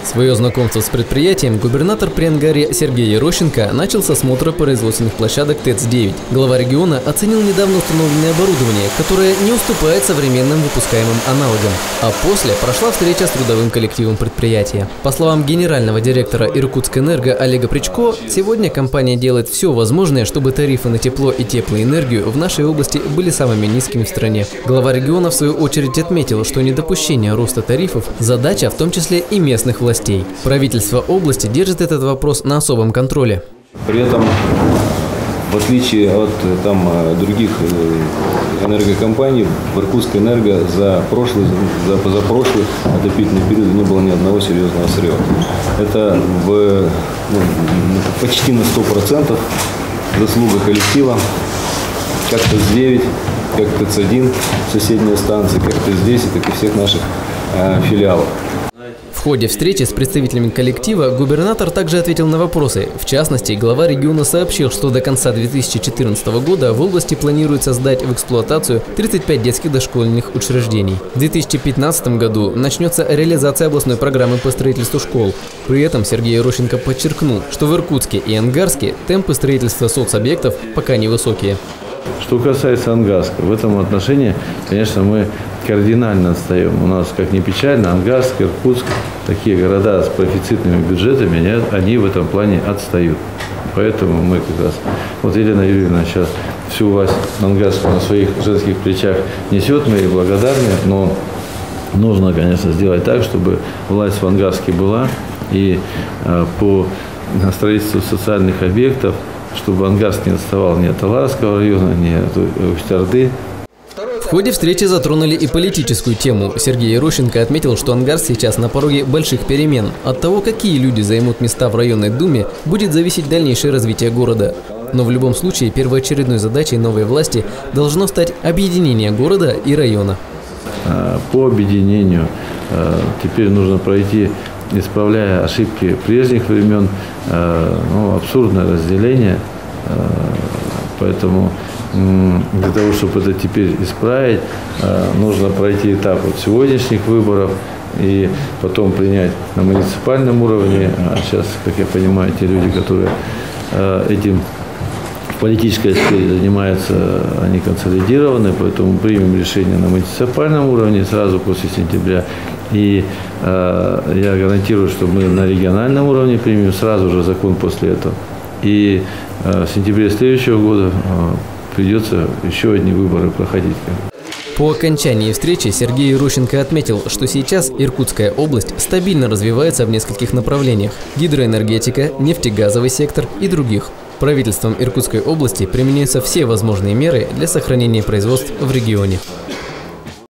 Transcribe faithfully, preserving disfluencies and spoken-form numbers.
Свое знакомство с предприятием губернатор Приангарья Сергей Ерощенко начал с осмотра производственных площадок ТЭЦ девять. Глава региона оценил недавно установленное оборудование, которое не уступает современным выпускаемым аналогам. А после прошла встреча с трудовым коллективом предприятия. По словам генерального директора Иркутскэнерго Олега Причко, сегодня компания делает все возможное, чтобы тарифы на тепло и теплоэнергию в нашей области были самыми низкими в стране. Глава региона в свою очередь отметил, что недопущение роста тарифов – задача в том числе и местных властей. Правительство области держит этот вопрос на особом контроле. При этом, в отличие от там, других энергокомпаний, в Иркутскэнерго за прошлый, за позапрошлый отопительный период не было ни одного серьезного срыва. Это в, ну, почти на сто процентов заслуга коллектива, как ТЭЦ девять, как ТЭЦ один, соседние станции, как ТЭЦ десять, так и всех наших э, филиалов. В ходе встречи с представителями коллектива губернатор также ответил на вопросы. В частности, глава региона сообщил, что до конца две тысячи четырнадцатого года в области планируется сдать в эксплуатацию тридцать пять детских дошкольных учреждений. В две тысячи пятнадцатом году начнется реализация областной программы по строительству школ. При этом Сергей Ерощенко подчеркнул, что в Иркутске и Ангарске темпы строительства соцобъектов пока невысокие. Что касается Ангарска, в этом отношении, конечно, мы кардинально отстаем. У нас, как ни печально, Ангарск, Иркутск, такие города с профицитными бюджетами, они, они в этом плане отстают. Поэтому мы как раз, вот Елена Юрьевна сейчас всю власть Ангарска на своих женских плечах несет, мы ей благодарны, но нужно, конечно, сделать так, чтобы власть в Ангарске была, и э, по строительству социальных объектов, чтобы Ангарск не отставал ни от Таларского района, ни от Усть-Орды. В ходе встречи затронули и политическую тему. Сергей Ерощенко отметил, что Ангарск сейчас на пороге больших перемен. От того, какие люди займут места в районной думе, будет зависеть дальнейшее развитие города. Но в любом случае первоочередной задачей новой власти должно стать объединение города и района. По объединению теперь нужно пройти, исправляя ошибки прежних времен, ну, абсурдное разделение. Поэтому для того, чтобы это теперь исправить, нужно пройти этап вот сегодняшних выборов и потом принять на муниципальном уровне. А сейчас, как я понимаю, те люди, которые этим в политической сфере занимаются, они консолидированы, поэтому примем решение на муниципальном уровне сразу после сентября. И э, я гарантирую, что мы на региональном уровне примем сразу же закон после этого. И э, в сентябре следующего года э, придется еще одни выборы проходить. По окончании встречи Сергей Ерощенко отметил, что сейчас Иркутская область стабильно развивается в нескольких направлениях – гидроэнергетика, нефтегазовый сектор и других. Правительством Иркутской области применяются все возможные меры для сохранения производств в регионе.